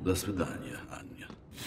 До свидания, Аня.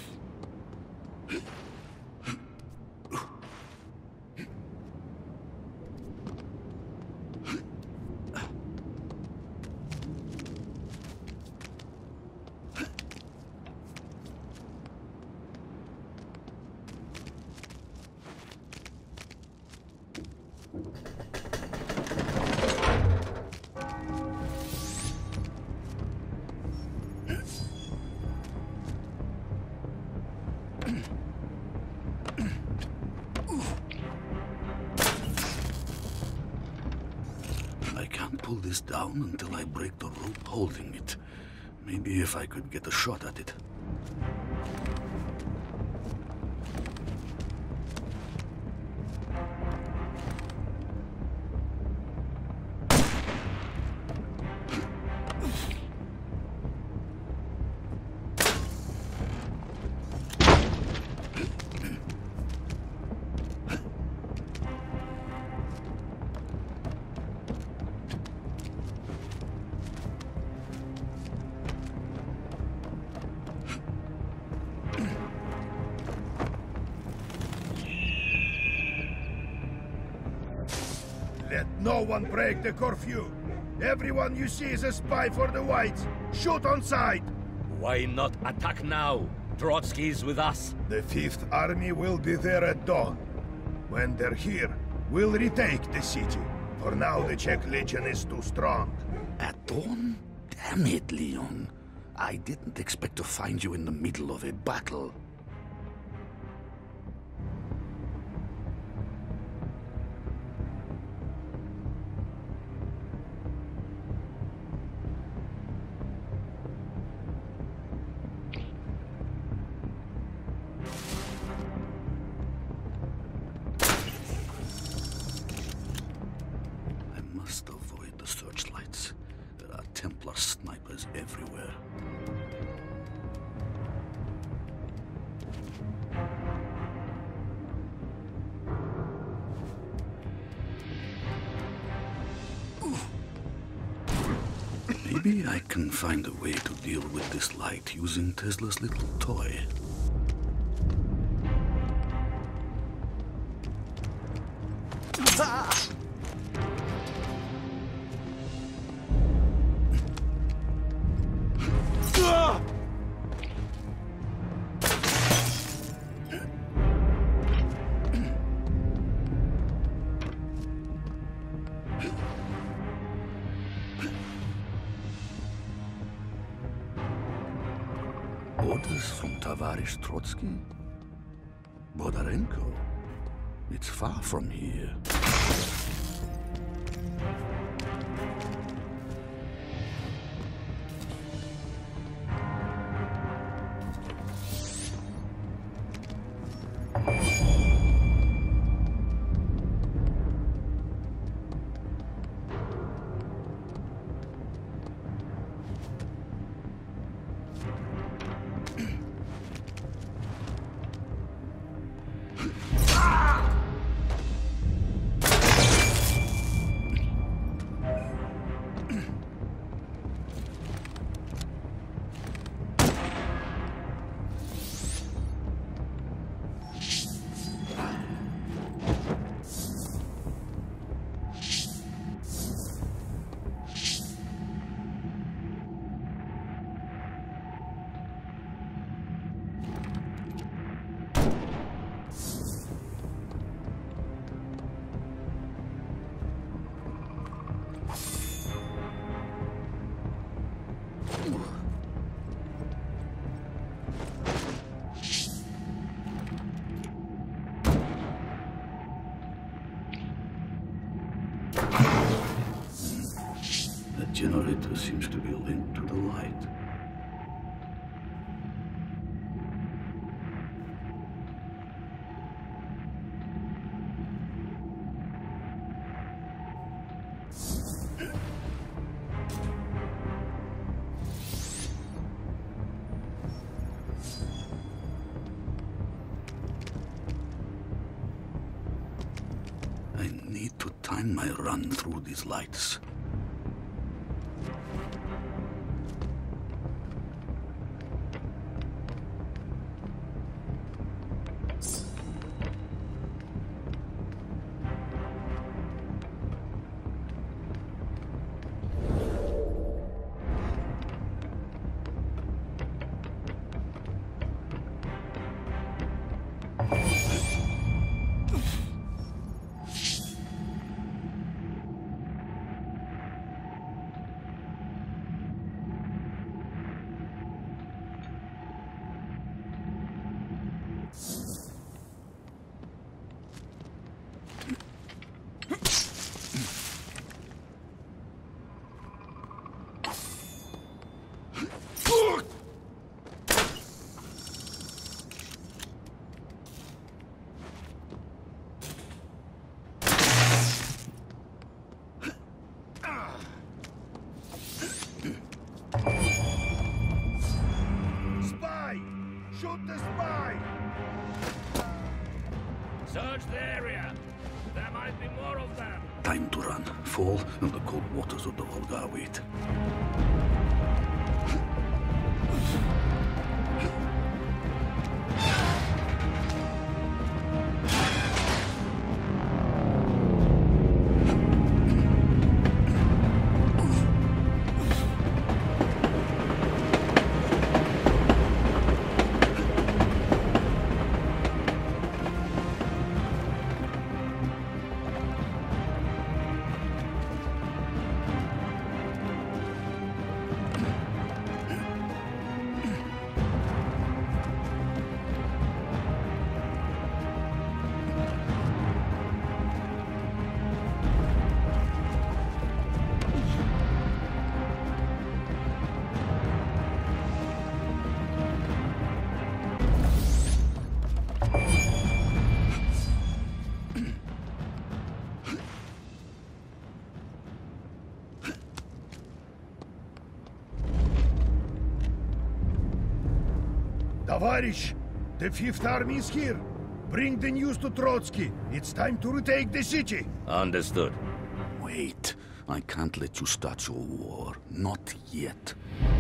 I can't pull this down until I break the rope holding it. Maybe if I could get a shot at it. Let no one break the curfew. Everyone you see is a spy for the Whites. Shoot on sight. Why not attack now? Trotsky is with us. The Fifth Army will be there at dawn. When they're here, we'll retake the city. For now, the Czech Legion is too strong. At dawn? Damn it, Leon. I didn't expect to find you in the middle of a battle. I must avoid the searchlights. There are Templar snipers everywhere. Maybe I can find a way to deal with this light using Tesla's little toy. Orders from Tavarish Trotsky? Bodarenko? It's far from here. The generator seems to be linked to the light. I need to time my run through these lights. time to run. Fall in the cold waters of the Volga await. Tavarish, the Fifth Army is here. Bring the news to Trotsky. It's time to retake the city. Understood. Wait. I can't let you start your war. Not yet.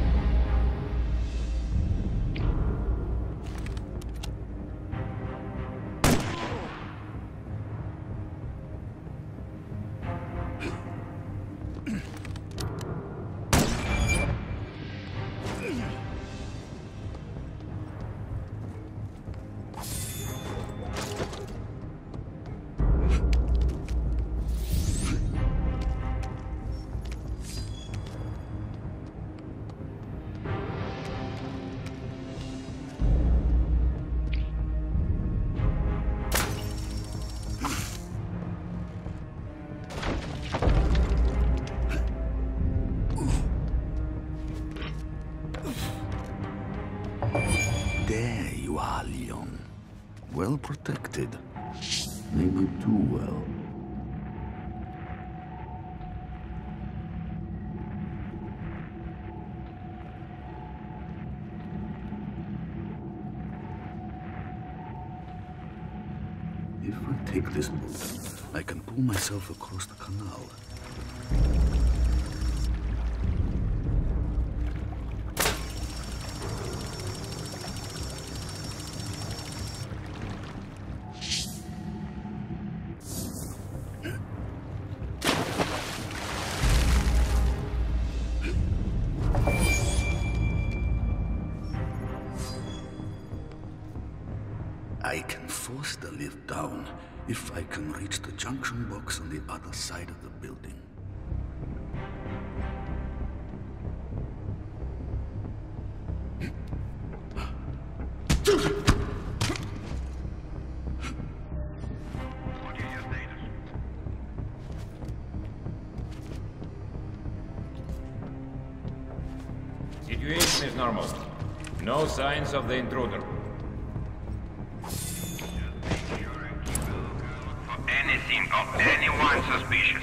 There you are, Leon. Well protected. Maybe too well. If I take this boat, I can pull myself across the canal. I can force the lift down if I can reach the junction box on the other side of the building. Situation is normal. No signs of the intruder. Anything or anyone suspicious.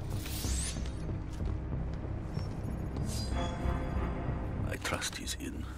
I trust he's in.